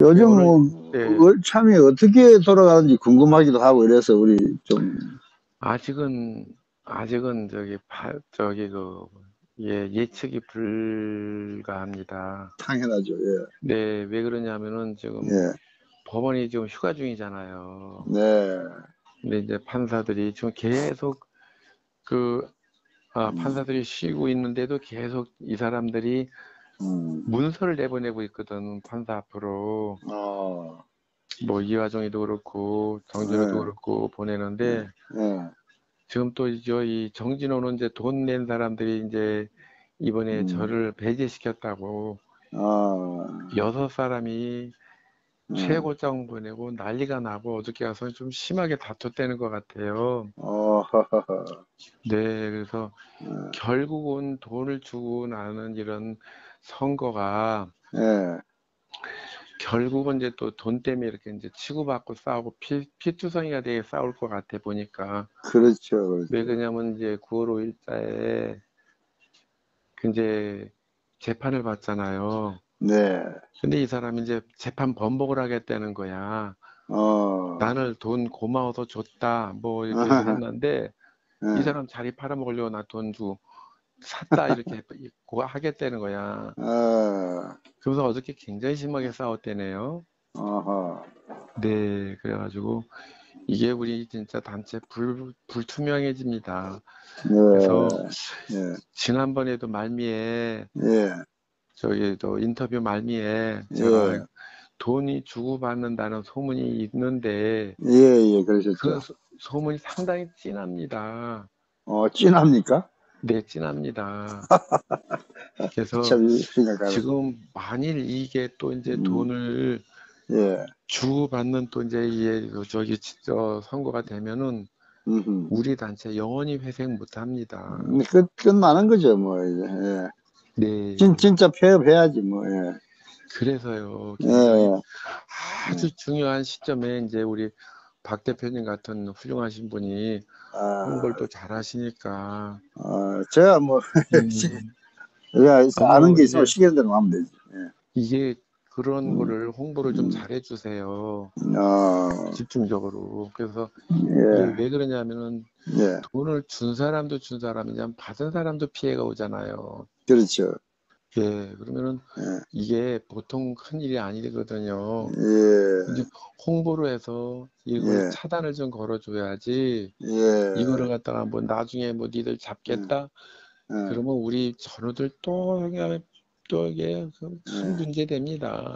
요즘 오늘, 뭐 예, 월참이 어떻게 돌아가는지 궁금하기도 하고 이래서 우리 좀 아직은, 아직은 예측이 불가합니다. 당연하죠. 예, 네, 왜 그러냐면은 지금 예, 법원이 지금 휴가 중이잖아요. 네, 근데 이제 판사들이 지금 계속 그, 음, 판사들이 쉬고 있는데도 계속 이 사람들이 음, 문서를 내보내고 있거든, 판사 앞으로. 어, 뭐 이화정이도 그렇고 정진호도 예, 그렇고 보내는데 예, 지금 또 이 정진호는 이제 돈 낸 사람들이 이제 이번에 음, 저를 배제시켰다고 어, 6사람이 예, 최고장 보내고 난리가 나고 어저께 가서 좀 심하게 다퉜다는 것 같아요. 허허허, 네, 그래서 어, 결국은 돈을 주고 나는 이런 선거가 예, 결국은 이제 또 돈 때문에 이렇게 이제 치고받고 싸우고 피투성이가 되게 싸울 것 같아 보니까. 그렇죠, 왜 그렇죠. 그러냐면 이제 9월 5일자에 이제 재판을 받잖아요. 네, 근데 이 사람이 이제 재판 번복을 하겠다는 거야. 어, 나는 돈 고마워서 줬다. 뭐 이렇게 아하하, 했는데 이 예, 사람 자리 팔아먹으려고 나 돈 주고 샀다 이렇게 하겠다는 거야. 어, 그래서 어저께 굉장히 심하게 싸웠대네요. 어허, 네, 그래가지고 이게 우리 진짜 단체 불투명해집니다. 그래서 예, 예, 지난번에도 말미에 예, 저기 또 인터뷰 말미에 제가 예, 돈이 주고받는다는 소문이 있는데 예, 예, 그 그러셨죠. 소문이 상당히 진합니다. 찐합니까? 네, 진합니다. 그래서 참 심각하네. 지금 만일 이게 또 이제 음, 돈을 예, 주고받는 또 이제 이게 선거가 되면은 음, 우리 단체 영원히 회생 못 합니다. 끝나는 거죠, 뭐, 이제. 예. 네. 진짜 폐업해야지, 뭐, 예. 그래서요, 굉장히 예, 예. 아주 중요한 시점에 이제 우리 박 대표님 같은 훌륭하신 분이 홍보를 아, 또 잘하시니까, 제가 뭐, 음, 제가 아는 뭐, 게 있으면 이제, 시키는 대로 하면 되지. 예. 이게 그런 음, 거를 홍보를 좀 음, 잘해주세요. 어, 집중적으로. 그래서 이게 예, 왜 그러냐면은 예, 돈을 준 사람도 준 사람이지만 받은 사람도 피해가 오잖아요. 그렇죠. 예, 그러면은 예, 이게 보통 큰 일이 아니거든요. 예, 이제 홍보를 해서 이걸 예, 차단을 좀 걸어줘야지 이거를 예, 갖다가 뭐 나중에 뭐 니들 예, 잡겠다 예, 그러면 우리 전우들 또 이게 큰 예. 문제 됩니다.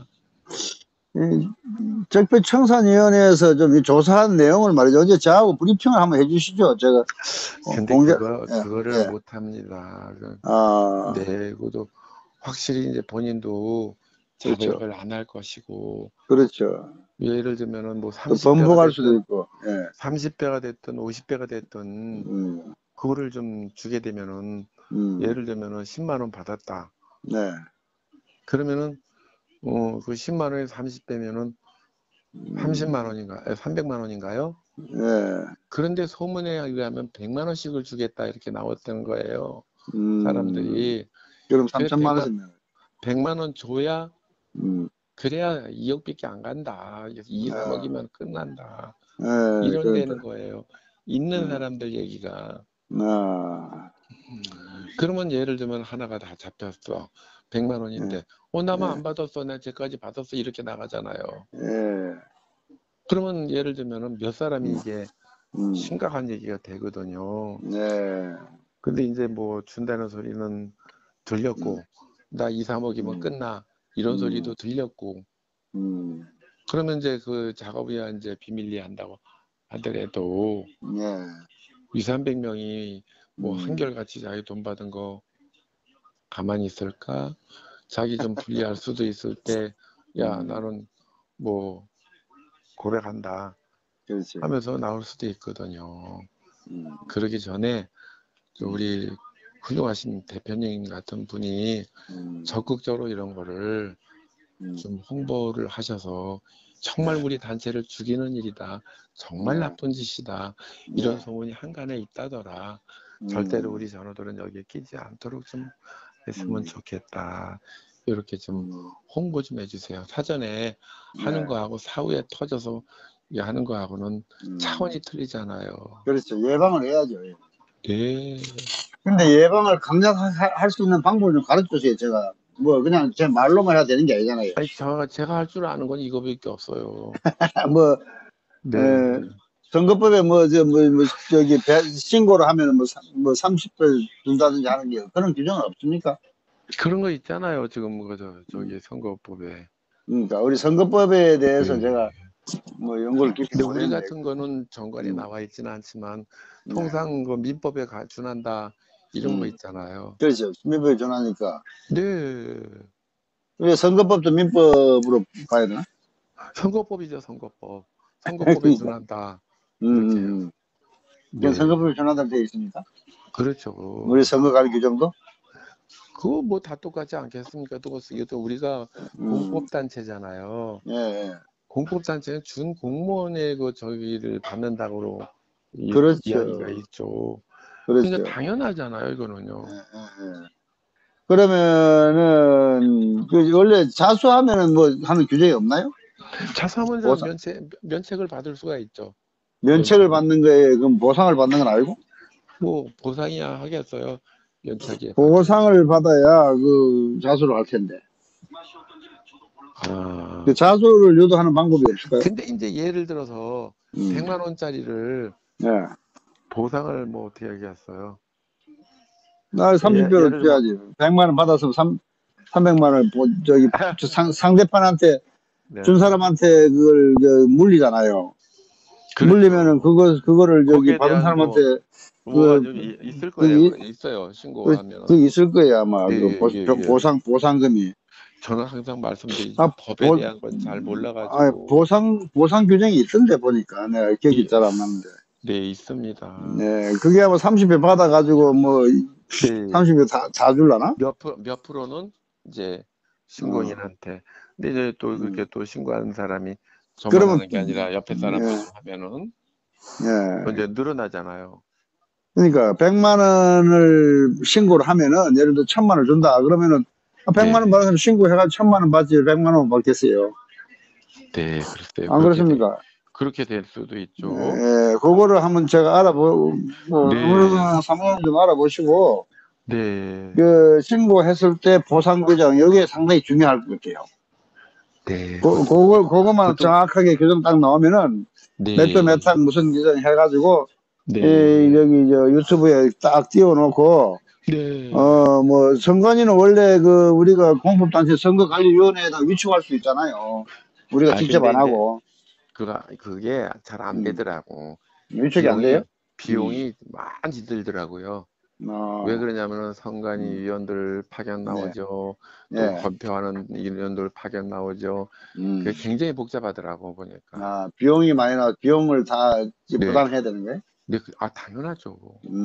이 적폐청산위원회에서 좀 조사한 내용을 말이죠. 어제 저하고 브리핑을 한번 해주시죠. 제가 근데 공개, 예, 그거를 예, 못 합니다. 아, 네, 그것도 확실히 이제 본인도 그렇죠. 자백을 안 할 것이고 그렇죠. 예를 들면은 뭐 또 30배가 번복할 수도 됐든 있고, 예, 30배가 됐든 50배가 됐든 음, 그거를 좀 주게 되면은 음, 예를 들면은 10만 원 받았다. 네, 그러면은 그 10만 원에 30배면은 30만 원인가? 300만 원인가요? 예, 그런데 소문에 의하면 100만 원씩을 주겠다 이렇게 나왔던 거예요. 음, 사람들이. 그럼 그래 3천만 원 줬네. 100만 원 줘야 음, 그래야 2억밖에 안 간다. 그래서 2, 아, 3억이면 끝난다. 예, 이런 그러니까, 되는 거예요. 있는 음, 사람들 얘기가. 아, 그러면 예를 들면 하나가 다 잡혔어. 100만 예, 원인데. 나만 예, 안 받았어. 나 쟤까지 받았어. 이렇게 나가잖아요. 예, 그러면 예를 들면은 몇 사람이 음, 이게 음, 심각한 얘기가 되거든요. 예, 근데 이제 뭐 준다는 소리는 음, 들렸고, 나 2, 3억이면 음, 끝나. 이런 음, 소리도 들렸고, 음, 그러면 이제 그 작업이야 이제 비밀리에 한다고 하더라도, 예, 2, 300명이 뭐 음, 한결같이 자기 돈 받은 거 가만히 있을까? 자기 좀 불리할 수도 있을 때, 야, 음, 나는 뭐 고백한다 그렇지. 하면서 나올 수도 있거든요. 음, 그러기 전에 음, 우리 훌륭하신 대표님 같은 분이 음, 적극적으로 이런 거를 음, 좀 홍보를 하셔서 정말 네, 우리 단체를 죽이는 일이다. 정말 네, 나쁜 짓이다. 이런 네, 소문이 한간에 있다더라. 절대로 음, 우리 전우들은 여기에 끼지 않도록 좀 했으면 음, 좋겠다. 이렇게 좀 홍보 좀 해주세요. 사전에 하는 네. 거하고 사후에 터져서 이게 하는 거하고는 음. 차원이 틀리잖아요. 그렇죠. 예방을 해야죠. 예. 네. 근데 예방을 강력할 수 있는 방법을 좀 가르쳐 주세요. 제가 뭐 그냥 제 말로만 해야 되는 게 아니잖아요. 아니, 제가 할 줄 아는 건 이거밖에 없어요. 뭐 네. 선거법에 저기 신고를 하면 뭐 30별 준다든지 하는 게 그런 규정은 없습니까? 그런 거 있잖아요. 지금 저기 음. 선거법에. 그러니까 우리 선거법에 대해서 네. 제가 뭐 연구를 깊이 근데 우리 못했는데, 같은 거는 정관에 음, 나와 있지는 않지만 네, 통상 그 민법에 준한다 이런 거 음, 있잖아요. 그렇죠. 민법에 준하니까. 네. 우리 선거법도 민법으로 봐야 되나? 선거법이죠, 선거법. 선거법에 그러니까, 준한다. 음, 이렇게 해요. 그냥 네. 선거법에 준하다고 되어 있습니까? 그렇죠. 우리 선거관 규정도? 그거 뭐 다 똑같지 않겠습니까? 또 이것도 우리가 음, 공법단체잖아요. 예, 예. 공법단체는 준 공무원의 그 저기를 받는다고 이야기가 그렇죠. 있죠. 그러니까 그렇죠. 당연하잖아요, 예, 이거는요. 예, 예. 그러면은, 원래 자수하면은 뭐 하는 규정이 없나요? 자사문에서 보상, 면책을 받을 수가 있죠. 면책을 면책을. 받는 거에 그럼 보상을 받는 건 알고? 뭐 보상이야 하겠어요. 면책이 받으면. 보상을 받아야 자수를 할 텐데. 아. 자수를 유도하는 방법이 없을까요? 근데 이제 예를 들어서 음, 100만 원짜리를 예. 보상을 뭐 어떻게 하겠어요? 나 예, 30개월 예를 들면 줘야지. 100만 원 받았으면 300만 원, 저기, 상대편한테, 네. 준 사람한테 그걸, 물리잖아요. 물리면은 그렇죠. 그거를 저기 거기에 받은 대한 사람한테, 뭐가 그, 좀 있을 거예요. 그게, 그건 있어요. 그 신고하면. 있을 거예요, 아마. 예, 예, 예. 보상금이. 저는 항상 말씀드리지만 아, 법에 보, 대한 건 잘 몰라가지고. 보상 규정이 있던데 보니까. 내가 기억이 예, 잘 안 나는데. 네, 있습니다. 네, 그게 아마 30배 받아가지고 뭐, 네. 30배 다 줄라나? 몇 프로는 이제 어, 신고인한테. 근데 이제 또 그렇게 음. 또 신고하는 사람이 저만 그러면, 하는 게 아니라 옆에 사람들도 예, 하면은 그건 예. 이제 늘어나잖아요. 그러니까 100만 원을 신고를 하면은 예를 들어 1000만 원을 준다 그러면은 100만 원 네. 받으면 신고해가지고 1000만 원 받지 100만 원 받겠어요. 네, 글쎄요. 안 그렇습니까? 그렇게 될 수도 있죠. 예, 그거를 한번 제가 네, 어느 상황 좀 알아보시고 네, 신고했을 때 보상 규정 여기에 상당히 중요할 것 같아요. 네. 그것만 그것도, 정확하게 규정 딱 나오면은 몇 도 몇 네, 항 무슨 규정 해가지고 네, 여기 저 유튜브에 딱 띄워놓고 네. 뭐, 선관위는 원래 우리가 공법단체 선거관리위원회에다 위촉할 수 있잖아요. 우리가 아, 직접 근데 안 이제 하고. 그게 잘 안 음, 되더라고. 위촉이 안 돼요? 비용이, 음, 비용이 많이 들더라고요. 왜 어, 그러냐면은 선관위 음, 위원들 파견 네, 나오죠. 또 네, 검표하는 위원들 파견 나오죠. 음. 그게 굉장히 복잡하더라고, 보니까. 비용이 많이 비용을 다 네, 부담해야 되는 거예요? 당연하죠.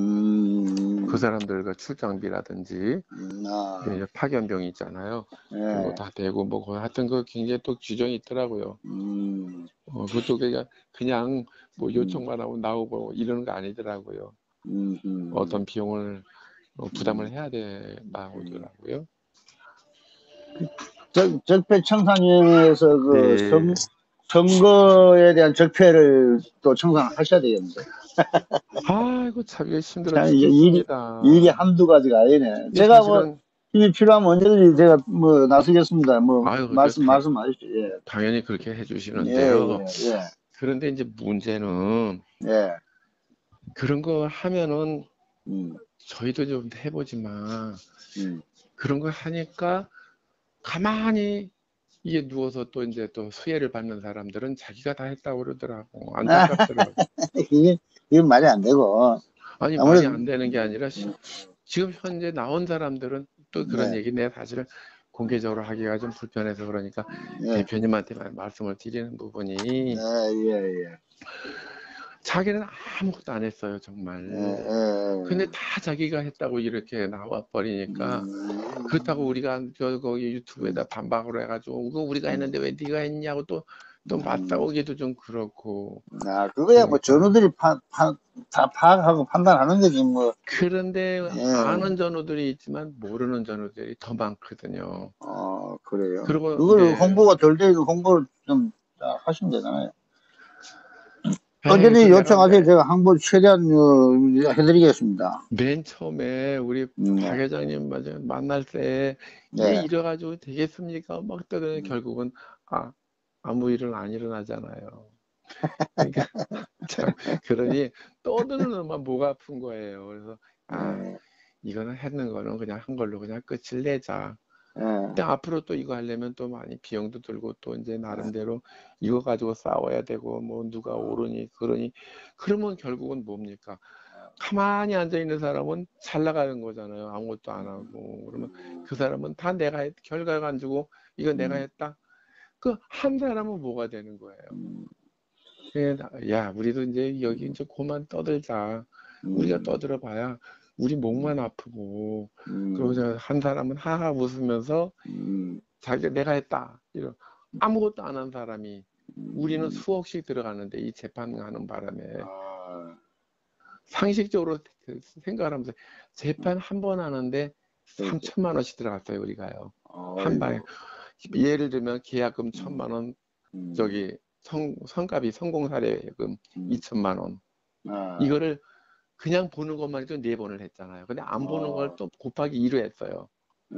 그 음, 사람들과 출장비라든지 아, 파견병이 있잖아요. 그거 예, 다 되고 뭐 하여튼 그 굉장히 또 규정이 있더라고요. 음, 그것도 그냥 뭐 음, 요청만 하고 나오고 이러는 거 아니더라고요. 음, 음, 어떤 비용을 부담을 음, 해야 돼 음. 나오더라고요. 적폐청산위원회에서 네. 선거에 대한 적폐를 또 청산하셔야 되겠는데. 아이고 참 이게 힘들어 참, 이게 일이 죽겠습니다. 한두 가지가 아니네. 이게 제가 뭐, 사실은 힘이 필요하면 언제든지 제가 뭐, 나서겠습니다. 뭐, 아유 그렇게 말씀하십시오. 예. 당연히 그렇게 예, 해주시는데요. 예, 예, 그런데 이제 문제는 예. 그런 거 하면은 음, 저희도 좀 해보지만 음. 그런 거 하니까 가만히 이게 누워서 또 이제 또 수혜를 받는 사람들은 자기가 다 했다고 그러더라고. 아, 안타깝더라고. 이건 말이 안 되고. 아니, 말이 아무래도, 안 되는 게 아니라 지금 현재 나온 사람들은 또 그런 네, 얘기 내가 사실 공개적으로 하기가 좀 불편해서 그러니까 예, 대표님한테만 말씀을 드리는 부분이 예, 예, 자기는 아무것도 안 했어요, 예, 정말. 근데 예. 다 자기가 했다고 이렇게 나와 버리니까 그렇다고 음, 우리가 거기 유튜브에다 반박을 해가지고 그거 우리가 음, 했는데 왜 네가 했냐고 또 또 맞싸우기도 좀 그렇고. 그거야 뭐 그러니까. 전우들이 다 파악하고 판단하는 거지 뭐. 그런데 예. 아는 전우들이 있지만 모르는 전우들이 더 많거든요. 그래요. 그리고 그걸 네. 홍보가 덜 되고 홍보를 좀 하시면 되잖아요. 에이, 그 언제든지 내가 요청하세요. 제가 홍보 최대한 해드리겠습니다. 맨 처음에 우리 박 네. 회장님 맞아 만날 때 이게 네. 이래가지고 되겠습니까? 막 떠드는 결국은 아 아무 일은 안 일어나잖아요. 그러니까 참 그러니 떠드는 놈만 목 아픈 거예요. 그래서 아 네. 이거는 했는 거는 그냥 한 걸로 그냥 끝을 내자. 네. 근데 앞으로 또 이거 하려면 또 많이 비용도 들고 또 이제 나름대로 이거 가지고 싸워야 되고 뭐 누가 옳으니 그러니 그러면 결국은 뭡니까? 가만히 앉아 있는 사람은 잘 나가는 거잖아요. 아무것도 안 하고 그러면 그 사람은 다 내가 결과 가지고 이거 내가 했다. 그 한 사람은 뭐가 되는 거예요. 야, 우리도 이제 여기 이제 그만 떠들자. 우리가 떠들어봐야 우리 목만 아프고 그러자 한 사람은 하하 웃으면서 자기 내가 했다. 이런 아무것도 안 한 사람이 우리는 수억씩 들어가는데 이 재판하는 바람에 상식적으로 생각을 하면서 재판 한 번 하는데 그렇죠. 3천만 원씩 들어갔어요, 우리가요. 한 방에. 예를 들면 계약금 1천만 원, 저기 성값이 성공사례금 2천만 원. 이거를 그냥 보는 것만 해도 4번을 했잖아요. 근데 안 보는 걸 또 곱하기 2로 했어요. 네,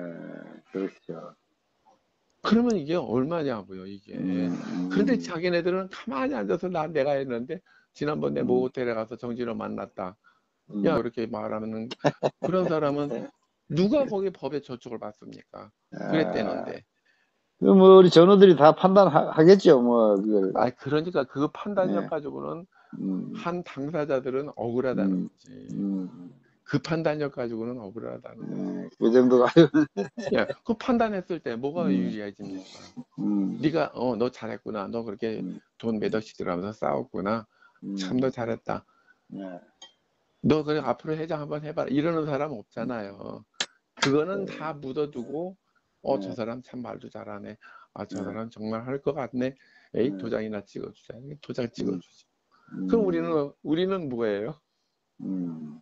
그렇죠. 그러면 이게 얼마냐고요, 이게. 그런데 자기네들은 가만히 앉아서 내가 했는데 지난번 내 모호텔에 가서 정진호 만났다. 야, 그렇게 말하면 그런 사람은 누가 거기 법에 저촉을 받습니까? 그랬대는데. 뭐 우리 전우들이 다 판단하겠죠. 뭐 그걸. 그러니까 그 판단력 네. 가지고는 음, 한 당사자들은 억울하다는 음, 거지. 음, 그 판단력 가지고는 억울하다는 거지. 그 정도가. 야, 그 판단했을 때 뭐가 음, 유리해집니까? 음, 네가 너 잘했구나. 너 그렇게 돈 몇 억씩 들어가면서 싸웠구나. 참 너 잘했다. 네. 너 그래 앞으로 회장 한번 해봐라. 이러는 사람 없잖아요. 그거는 다 묻어두고 저 네. 사람 참 말도 잘하네. 저 네. 사람 정말 할 것 같네. 에이 도장이나 찍어주자. 도장 음, 찍어주지. 그럼 음, 우리는 뭐예요? 음.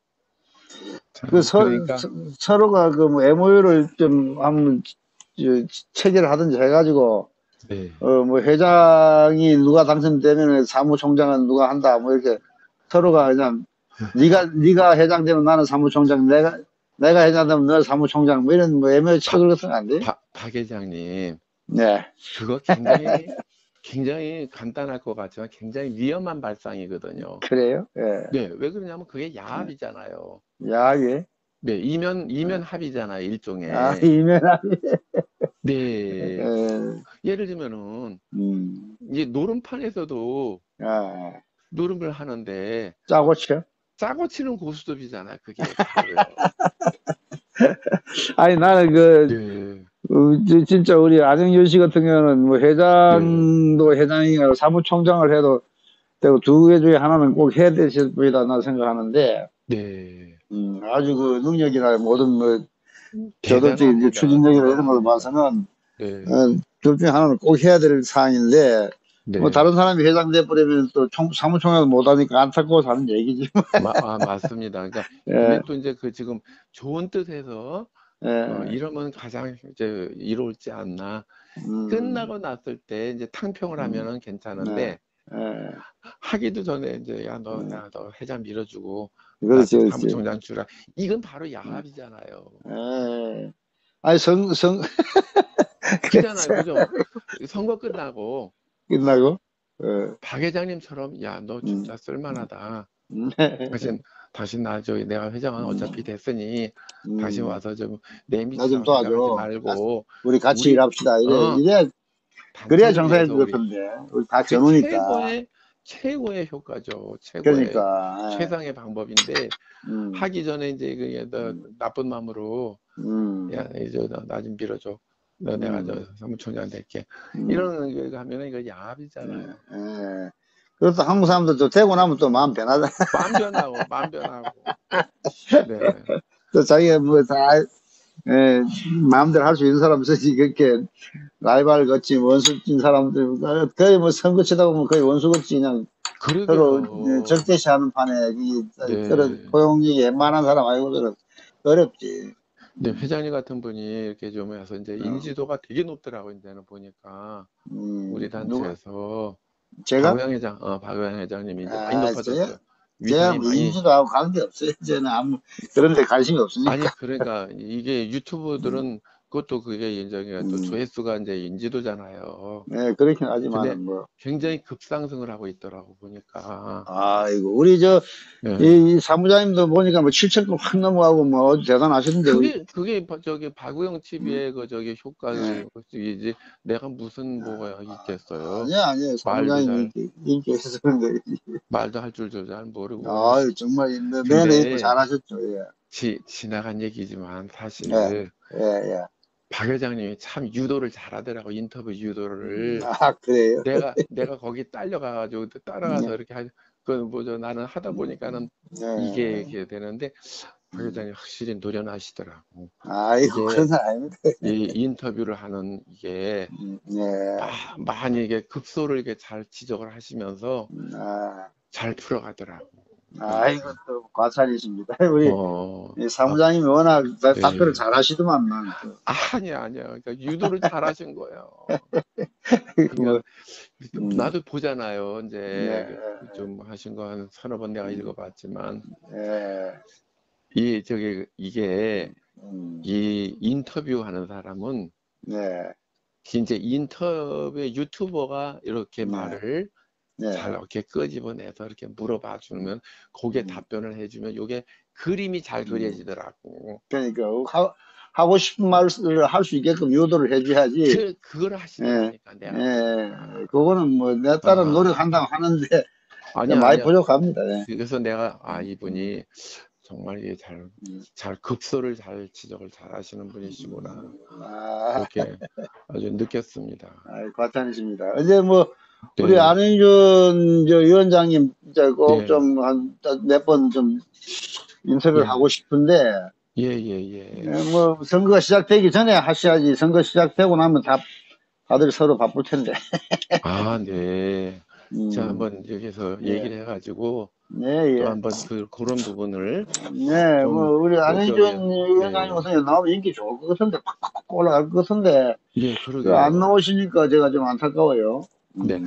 그 참 그러니까 서로가 그 뭐 MOU를 좀 한번 체결을 하든지 해가지고 네. 뭐 회장이 누가 당선되면 사무총장은 누가 한다 뭐 이렇게 서로가 그냥 네가 회장 되면 나는 사무총장 내가 회장 되면 너가 사무총장 뭐 이런 뭐 MOU 체결 같은 거 안 돼요? 박 회장님 네. 그거 굉장히 간단할 것 같지만 굉장히 위험한 발상이거든요. 그래요? 예. 네, 왜 그러냐면 그게 야합이잖아요. 야하게. 네, 이면 합의잖아요, 일종의. 이면하게. 네, 예. 예를 들면은 음. 이제 노름판에서도 아, 노름을 하는데 짜고 쳐. 짜고 치는 고스톱이잖아요, 그게 바로요. 아니 나는 그 네, 진짜 우리 안영준 씨 같은 경우는 뭐 네, 회장도 회장이고 사무총장을 해도 되고 두 개 중에 하나는 꼭 해야 되실 분이다 나 생각하는데 네. 아주 그 능력이나 모든 뭐 저돌적인 이제 대단합니다, 추진력이나 이런 걸 대단합니다. 봐서는 네, 둘 중에 하나는 꼭 해야 될 사항인데 뭐 네. 다른 사람이 회장 돼버리면 또 사무총장을 못하니까 안타까워서 하는 얘기지. 맞습니다. 그러니까 근데 예, 또 이제 그 지금 좋은 뜻에서 예, 이러면 가장 이제 이롭지 않나. 음, 끝나고 났을 때 이제 탕평을 하면은 네, 괜찮은데 예, 하기도 전에 이제 야 너 회장 밀어주고 나 그렇지, 좀 그렇지. 사무총장 주라. 이건 바로 야합이잖아요. 예. 아니, 그잖아요, 그래서 그죠? 선거 끝나고 끝나고, 예, 박 회장님처럼 야 너 음, 진짜 쓸만하다. 네, 다시 내가 회장은 어차피 됐으니 다시 음, 와서 좀 내 나 좀 밑이랑 회장하지 도와줘. 말고 우리 같이 우리 일합시다. 어 그래야 단체를 정상일 위해서 것 우리 같은데. 우리 다 그 전우니까. 최고의 효과죠. 최고의 그러니까, 최상의 방법인데 예, 하기 전에 이제 그게 너 나쁜 마음으로 음, 야 이제 나 좀 빌어줘. 너 내가 저 음, 사무총장 될게. 음, 이런 거 하면은 이거 예, 야합이잖아요. 예. 그것도 한국 사람들 또 되고 나면 또 마음 변하다. 마음 변하고 마음 변하고. 네. 또 자기가 뭐 다 예, 마음대로 할 수 있는 사람은 쓰지, 그렇게, 라이벌 같이 원수진 사람들, 거의 뭐 선거 치다 보면 거의 원수 같이 그냥 서로 그러게요. 적대시하는 판에, 그런 네. 포용력이 웬만한 사람 아니고서는 어렵지. 근데 회장님 같은 분이 이렇게 좀 해서 이제 어, 인지도가 되게 높더라고, 이제는 보니까. 우리 누가, 단체에서. 제가? 박우영 회장님이 이제 많이 아, 높아졌어요. 제가 위상이 뭐 많이. 인지도하고 관계없어요. 저는 그런 데 관심이 아니, 없으니까. 그러니까 이게 음, 유튜브들은 그것도 그게 인정해요. 또 음, 조회수가 이제 인지도잖아요. 네, 그렇긴 근데 하지만은 뭐, 굉장히 급상승을 하고 있더라고, 보니까. 아이고, 우리 예. 이 사무장님도 보니까 뭐 7천 건 확 넘어가고 뭐 대단하시던데, 우리. 그게 저기 박우영 음, TV의 그 저기 네. 효과이지. 내가 무슨 뭐가 있겠어요. 아니야. 말도 사무장님이 잘, 인기 있어서 그런 거지. 말도 할 줄도 잘 모르고. 아유, 정말, 내내 이거 근데 잘하셨죠, 예. 지나간 얘기지만 예, 사실 예, 예. 박 회장님이 참 유도를 잘하더라고, 인터뷰 유도를. 아, 그래요? 내가 거기 딸려가가지고 따라가서 네, 이렇게 뭐죠, 나는 하다 보니까는 이게 네. 이렇게 되는데 박 회장님 확실히 노련하시더라고. 아이고, 그런 이게 사람 아닙니다. 이 인터뷰를 하는 이게 네. 많이 이게 급소를 이게 잘 지적을 하시면서 아, 잘 풀어가더라고, 아이고, 보니까. 또 과찬이십니다. 우리 어, 이 아, 사무장님이 워낙 답변을 네. 잘 하시더만만. 아니야. 그러니까 유도를 잘 하신 거예요. 뭐, 그러니까 음, 나도 보잖아요. 네, 이제 좀 하신 거 한 서너 번 내가 읽어봤지만 네, 이게 음, 이 인터뷰 하는 사람은 네, 이제 인터뷰 유튜버가 이렇게 네, 말을 잘 네. 이렇게 끄집어내서 이렇게 물어봐 주면 거기에 음, 답변을 해주면 요게 그림이 잘 음. 그려지더라고. 그러니까, 하고 싶은 말을 할 수 있게끔 유도를 해줘야지. 그걸 예, 하시더라니까 내가 예, 보니까. 그거는 뭐, 내 딸은 아, 노력한다고 하는데, 많이 아니야. 부족합니다. 예. 그래서 내가 음, 이분이 정말 이게 음, 급소를 잘 지적을 잘 하시는 분이시구나. 아, 그렇게 아주 느꼈습니다. 과찬이십니다. 이제 뭐, 우리 네, 안희준 위원장님, 이제 꼭 네, 좀, 몇 번 좀 인터뷰를 예, 하고 싶은데, 예, 예, 예. 뭐, 선거가 시작되기 전에 하셔야지. 선거 시작되고 나면 다들 서로 바쁠 텐데. 아, 네. 제가 음, 한번 여기서 네, 얘기를 해가지고 네, 또 예. 한번 그런 부분을 네, 뭐, 좀, 우리 저기, 안희준 위원장님 네, 우선 나오면 인기 좋을 것 같은데, 팍팍팍 올라갈 것 같은데, 예, 안 그러게요. 나오시니까 제가 좀 안타까워요. 네,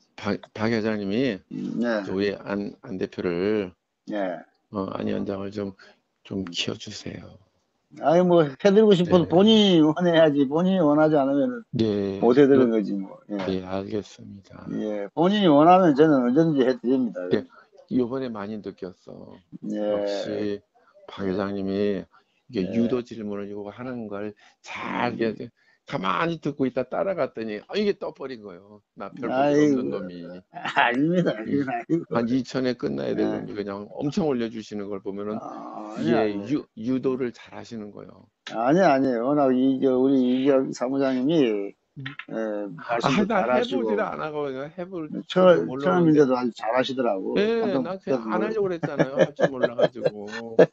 박 회장님이 네, 우리 안 대표를, 네. 안 위원장을 좀 키워주세요. 아니, 뭐, 해드리고 싶어도 네, 본인이 원해야지. 본인이 원하지 않으면 못 네, 해드리는 거지, 뭐. 예. 네, 알겠습니다. 예. 본인이 원하면 저는 언제든지 해드립니다. 네, 요번에 많이 느꼈어. 예, 역시 박 회장님이 이게 예. 유도 질문을 이거 하는 걸 잘 음, 이게 가만히 듣고 있다 따라갔더니 이게 떠버린 거예요. 나 별 볼 일 없는 아이고, 놈이. 아닙니다. 이- 아니고. 한 2천에 끝나야 될 예. 놈이 그냥 엄청 올려주시는 걸 보면은 이게 아니. 유도를 잘 하시는 거예요. 아니에요. 워낙 우리 이적 사무장님이, 말씀도 나 해보질 잘하시고, 않아고 그냥 해볼 줄도 몰랐는데, 처음인데도 아주 잘하시더라고. 예, 깜짝 나 그냥 안 놀랐어요. 하려고 그랬잖아요. 할 줄 몰라가지고.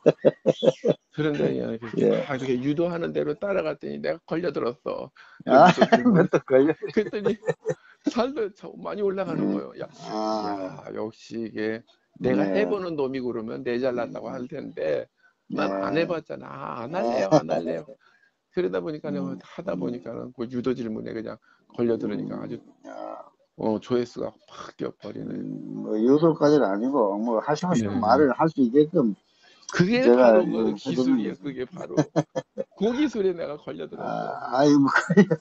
그런데 이렇게 예. 다 이렇게 유도하는 대로 따라갔더니 내가 걸려들었어. 아, 여기서 질문. 또 걸려. 그랬더니 살도 많이 올라가는 음, 거예요. 아, 역시 이게 내가 네, 해보는 놈이 그러면 내 잘났다고 할 텐데 난 안 네. 해봤잖아. 안 할래요, 아, 안 할래요. 그러다 보니까는 음, 하다 음, 보니까는 그 유도 질문에 그냥 걸려들으니까 아주 아, 조회수가 확 뛰어버리네. 뭐, 요소까지는 아니고, 뭐, 하시고 싶은 네. 말을 할 수 있게끔 그게 제가 바로 그 해드리는 기술이야. 거죠. 그게 바로 그 기술에 내가 걸려들었어. 아이, 뭐,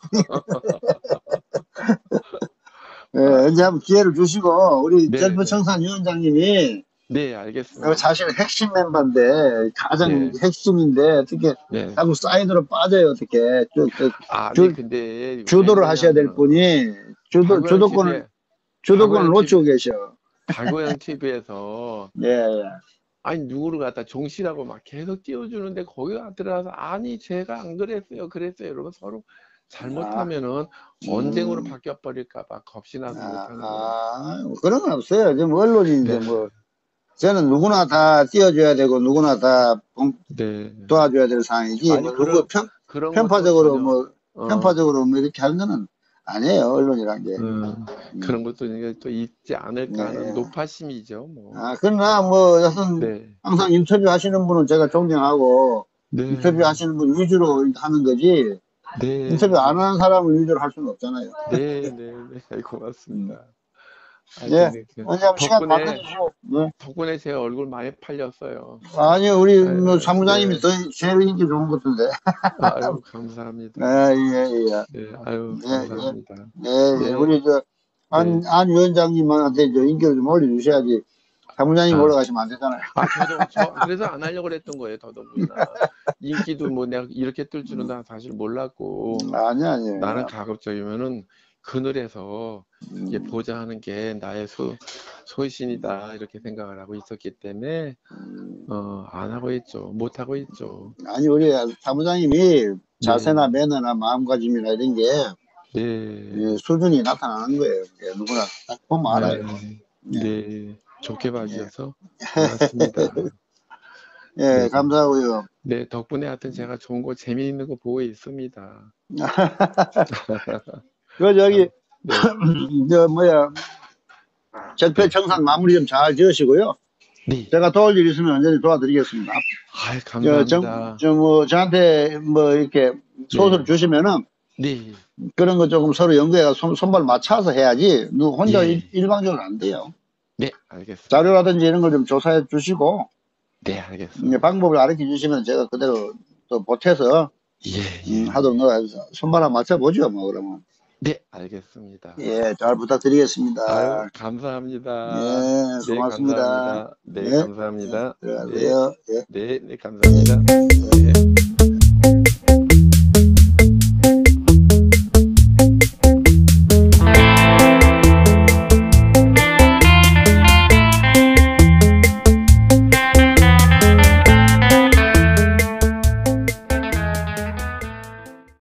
이제 한번 기회를 주시고, 우리 네네. 셀프청산 위원장님이 네, 사실 알겠습니다. 핵심 멤버인데, 가장 네, 핵심인데, 어떻게 네. 자꾸 사이드로 빠져요, 어떻게. 네, 근데 왜 주도를 하셔야 될 그러냐면은 분이, 박우영 TV에 주도권을 박우영 놓치고 TV 계셔. 박우영 TV에서 예, 예. 아니 누구를 갖다 종씨라고 막 계속 띄워주는데 거기 들어가서 아니 제가 안 그랬어요, 그랬어요. 이러면 서로 아, 잘못하면은 언쟁으로 음, 바뀌어 버릴까 봐 겁이 나서 못 하는 거예요. 그런 건 없어요. 지금 언론인데, 네, 뭐, 저는 누구나 다 띄워줘야 되고, 누구나 다 네. 도와줘야 될 상황이지, 아니 뭐, 누구 그럼 그런 것도 편파적으로 전혀, 뭐, 어, 편파적으로 뭐 이렇게 하는 거는 아니에요, 언론이란 게. 그런 것도 이제 또 있지 예, 않을까 하는 예. 노파심이죠, 뭐. 아, 그러나 뭐, 여튼, 네, 항상 인터뷰 하시는 분은 제가 존경하고, 인터뷰 네, 하시는 분 위주로 하는 거지, 네, 인터뷰 안 하는 사람을 위주로 할 수는 없잖아요. 네, 네, 네, 음. 고맙습니다. 예, 하여튼, 원장님 시간 덕분에, 바꿔주시오. 예. 덕분에 제 얼굴 많이 팔렸어요. 아니, 우리 아, 뭐 사무장님이 네, 더 제일 인기 좋은 것 같은데. 아유, 예, 감사합니다. 예, 예. 네, 아유, 예, 예. 감사합니다. 예, 예. 네, 우리 네. 안 위원장님한테 인기를 좀 올려주셔야지. 사무장님 아, 올라가시면 안 되잖아요. 그래서 안 하려고 그랬던 거예요, 더더군다나. 인기도 뭐 내가 이렇게 뜰 줄은 난 사실 몰랐고, 아니, 나는 아니에요. 가급적이면은 그늘에서 이게 음, 보좌하는 게 나의 소신이다, 이렇게 생각을 하고 있었기 때문에, 음. 안 하고 있죠. 못 하고 있죠. 아니, 우리 사무장님이 자세나 네, 매너나 마음가짐이나 이런 게 네, 수준이 나타나는 거예요. 예, 누구나 딱 보면 알아요. 네, 예, 네. 좋게 예. 봐주셔서 고맙습니다. 예, 네, 감사하고요. 네, 덕분에 하여튼 제가 좋은 거, 재미있는 거 보고 있습니다. 저기, 감, 네, 뭐야, 네, 적폐청산 마무리 좀 잘 지으시고요. 네. 제가 도울 일 있으면 언제든지 도와드리겠습니다. 아이, 감사합니다. 저한테 뭐 이렇게 소설 네, 주시면은 네, 그런 거 조금 서로 연구해가 손발 맞춰서 해야지. 누구 혼자 예, 일방적으로 안 돼요. 네, 알겠습니다. 자료라든지 이런 걸 좀 조사해 주시고, 네, 알겠습니다. 방법을 가르쳐 주시면 제가 그대로 또 보태서, 예, 예, 하도록 예. 손발 한번 맞춰보죠, 뭐, 그러면. 네, 알겠습니다. 예, 잘 아유, 부탁드리겠습니다. 감사합니다. 예, 네, 고맙습니다. 감사합니다. 네, 예, 예, 감사합니다. 네, 들어가세요. 예. 네, 네, 감사합니다.